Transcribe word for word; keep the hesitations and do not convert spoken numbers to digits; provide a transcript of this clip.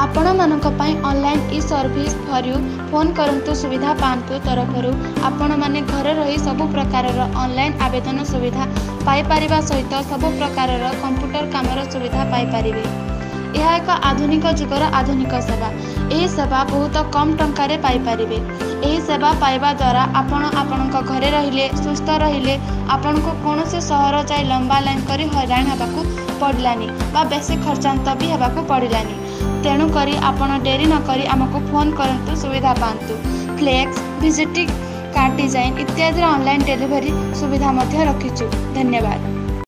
आपण मानक पई online e service for you phone करंतु सुविधा पांतु तरफरु आपण माने घर रही सब प्रकार ऑनलाइन आवेदन सुविधा पाई परिबा सहित सब प्रकार कंप्यूटर कामर सुविधा पाई परिबे। यह एक आधुनिक जुगर आधुनिक सेवा। यह सेवा बहुत कम टंकार पाई परिबे। यह सेवा पाइबा द्वारा आपण आपणक घरे रहिले सुस्थ रहिले आपण को कौन से सहर जाए लंबा लाइन करी हैरान होबाकू पड़लानी बा बेसी खर्चांत भी होबाकू पड़लानी। तेणु करी आपण डेरी न करी आमको फोन करंतु सुविधा पांतु। फ्लेक्स विजिटिंग कार्ड डिजाइन इत्यादि ऑनलाइन डिलीवरी सुविधा मध्य रखिछु। धन्यवाद।